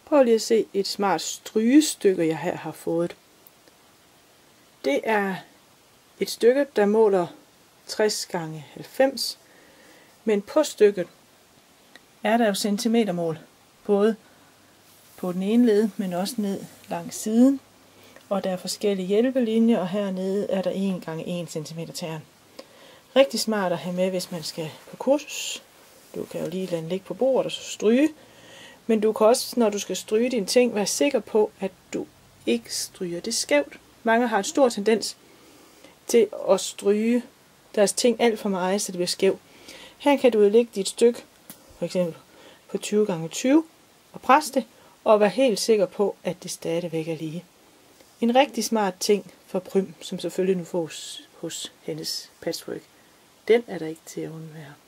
Prøv lige at se et smart strygestykke, jeg her har fået. Det er et stykke, der måler 60 x 90, men på stykket er der jo centimetermål, både på den ene led, men også ned langs siden. Og der er forskellige hjælpelinjer, og hernede er der 1 x 1 cm tern. Rigtig smart at have med, hvis man skal på kursus. Du kan jo lige lade den ligge på bordet og så stryge. Men du kan også, når du skal stryge dine ting, være sikker på, at du ikke stryger det skævt. Mange har en stor tendens til at stryge deres ting alt for meget, så det bliver skævt. Her kan du lægge dit stykke, for eksempel på 20 x 20, og presse det, og være helt sikker på, at det stadigvæk er lige. En rigtig smart ting for Prym, som selvfølgelig nu fås hos hendes patchwork. Den er der ikke til at undvære.